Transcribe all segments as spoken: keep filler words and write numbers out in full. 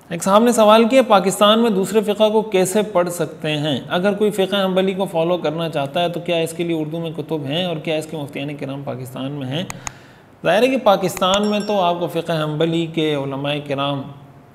एक साहब ने सवाल किया, पाकिस्तान में दूसरे फ़िक़ा को कैसे पढ़ सकते हैं? अगर कोई फ़िक़ा हम्बली को फॉलो करना चाहता है तो क्या इसके लिए उर्दू में कुतुब हैं और क्या इसके मुफ्तियान किराम पाकिस्तान में हैं? ज़ाहिर है कि पाकिस्तान में तो आपको फ़िक़ा हम्बली के उलमाए किराम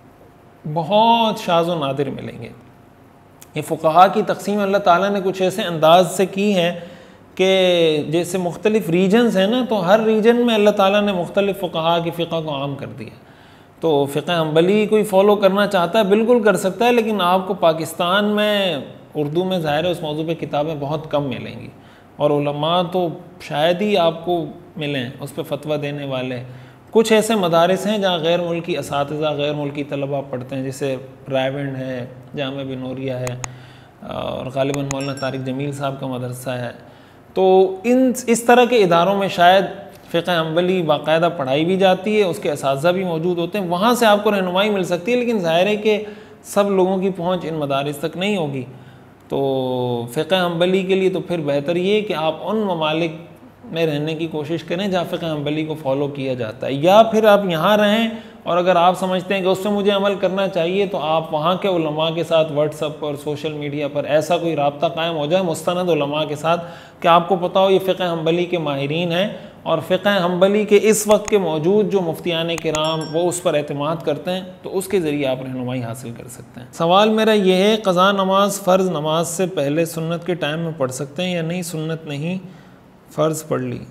बहुत शाज़ व नादिर मिलेंगे। ये फ़ुक़हा की तक़सीम अल्लाह ताला ने कुछ ऐसे अंदाज से की है कि जैसे मुख्तलिफ़ रीजन्स हैं ना, तो हर रीजन में अल्लाह ताला ने मुख्तलिफ़ फ़ुक़हा की फ़िक़ा को आम कर दिया। तो फ़िक़ा हम्बली कोई फ़ॉलो करना चाहता है बिल्कुल कर सकता है, लेकिन आपको पाकिस्तान में उर्दू में ज़ाहिर है उस मौजू पे किताबें बहुत कम मिलेंगी और उलमा तो शायद ही आपको मिलें उस पर फ़तवा देने वाले। कुछ ऐसे मदारिस हैं जहाँ गैर मुल्की असातिज़ा गैर मुल्की तलबा पढ़ते हैं, जैसे रायवेंड है, जामिया बिनूरिया है और ग़ालिबन मौलाना तारिक जमील साहब का मदरसा है। तो इन इस तरह के इदारों में शायद फ़िक़ा हम्बली बाकायदा पढ़ाई भी जाती है, उसके असातिज़ा भी मौजूद होते हैं, वहाँ से आपको रहनुमाई मिल सकती है। लेकिन ज़ाहिर है कि सब लोगों की पहुँच इन मदारिस तक नहीं होगी। तो फ़िक़ा हम्बली के लिए तो फिर बेहतर ये कि आप उन ममालिक में रहने की कोशिश करें जहाँ फ़िक़ा हम्बली को फॉलो किया जाता है, या फिर आप यहाँ रहें और अगर आप समझते हैं कि उससे मुझे अमल करना चाहिए तो आप वहाँ के उलमा के साथ व्हाट्सएप पर, सोशल मीडिया पर ऐसा कोई राब्ता कायम हो जाए मुस्तनद उलमा के साथ कि आपको पता हो ये फ़िक़ा हम्बली के माहिरीन हैं और फ़िक़ा हम्बली के इस वक्त के मौजूद जो मुफ्तियान किराम वो उस पर एतमाद करते हैं, तो उसके ज़रिए आप रहनुमाई हासिल कर सकते हैं। सवाल मेरा ये है, क़ज़ा नमाज फ़र्ज़ नमाज से पहले सुन्नत के टाइम में पढ़ सकते हैं या नहीं? सुन्नत नहीं फ़र्ज़ पढ़ ली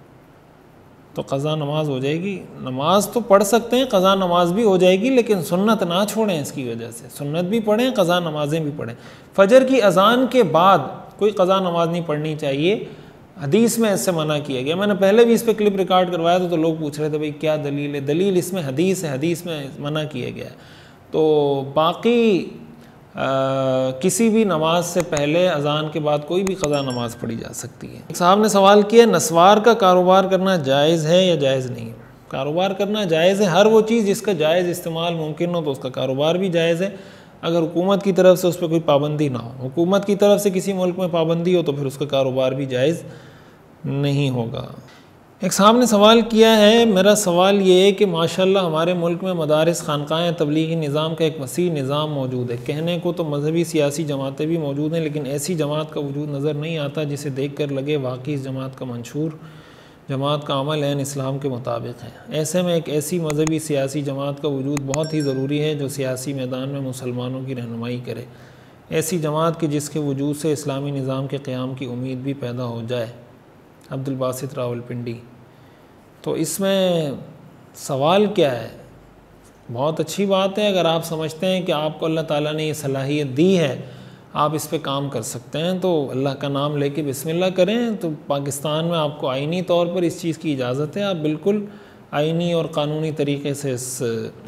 तो क़ज़ा नमाज हो जाएगी? नमाज तो पढ़ सकते हैं, क़ज़ा नमाज भी हो जाएगी, लेकिन सुन्नत ना छोड़ें। इसकी वजह से सुन्नत भी पढ़ें, क़ज़ा नमाज़ें भी पढ़ें। फ़जर की अज़ान के बाद कोई क़ज़ा नमाज नहीं पढ़नी चाहिए, हदीस में ऐसे मना किया गया। मैंने पहले भी इस पर क्लिप रिकॉर्ड करवाया था, तो लोग पूछ रहे थे भाई क्या दलील है? दलील इसमें हदीस है, हदीस में मना किया गया है। तो बाकी आ, किसी भी नमाज से पहले अज़ान के बाद कोई भी क़ज़ा नमाज पढ़ी जा सकती है। एक साहब ने सवाल किया, नस्वार का कारोबार करना जायज़ है या जायज़ नहीं है? कारोबार करना जायज़ है, हर वो चीज़ जिसका जायज़ इस्तेमाल मुमकिन हो तो उसका कारोबार भी जायज़ है, अगर हुकूमत की तरफ से उस पर कोई पाबंदी ना हो। हुकूमत की तरफ से किसी मुल्क में पाबंदी हो तो फिर उसका कारोबार भी जायज़ नहीं होगा। एक साहब ने सवाल किया है, मेरा सवाल ये है कि माशाल्लाह हमारे मुल्क में मदारिस, खानकाएँ, तबलीगी निज़ाम का एक वसी निज़ाम मौजूद है। कहने को तो मजहबी सियासी जमातें भी मौजूद हैं, लेकिन ऐसी जमात का वजूद नज़र नहीं आता जिसे देख कर लगे वाकई इस जमात का मंशूर जमात का अमल ऐन इस्लाम के मुताबिक है। ऐसे में एक ऐसी मजहबी सियासी जमात का वजूद बहुत ही ज़रूरी है जो सियासी मैदान में मुसलमानों की रहनुमाई करे। ऐसी जमात की जिसके वजूद से इस्लामी निज़ाम के क़याम की उम्मीद भी पैदा हो जाए। अब्दुल बासित रावलपिंडी। तो इसमें सवाल क्या है? बहुत अच्छी बात है, अगर आप समझते हैं कि आपको अल्लाह ताला ने ये सलाहियत दी है, आप इस पे काम कर सकते हैं, तो अल्लाह का नाम लेके बिस्मिल्लाह करें। तो पाकिस्तान में आपको आइनी तौर पर इस चीज़ की इजाज़त है, आप बिल्कुल आइनी और क़ानूनी तरीक़े से इस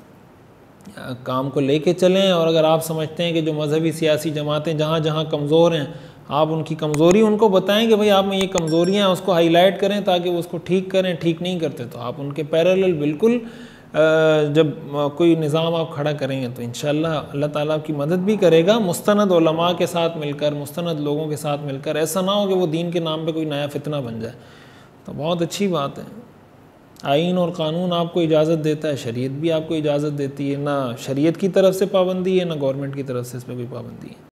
काम को लेके चलें। और अगर आप समझते हैं कि जो मजहबी सियासी जमातें जहाँ जहाँ कमज़ोर हैं, आप उनकी कमज़ोरी उनको बताएं कि भाई आप में ये कमज़ोरियाँ हैं, उसको हाईलाइट करें ताकि वो उसको ठीक करें। ठीक नहीं करते तो आप उनके पैरेलल बिल्कुल जब कोई निज़ाम आप खड़ा करेंगे तो इंशाअल्लाह अल्लाह ताला आपकी मदद भी करेगा, मुस्तनद उलमा के साथ मिलकर, मुस्तनद लोगों के साथ मिलकर। ऐसा ना हो कि वो दीन के नाम पर कोई नया फितना बन जाए। तो बहुत अच्छी बात है, आइन और क़ानून आपको इजाज़त देता है, शरीयत भी आपको इजाज़त देती है। ना शरीयत की तरफ से पाबंदी है, ना गवर्नमेंट की तरफ से इस पर कोई पाबंदी है।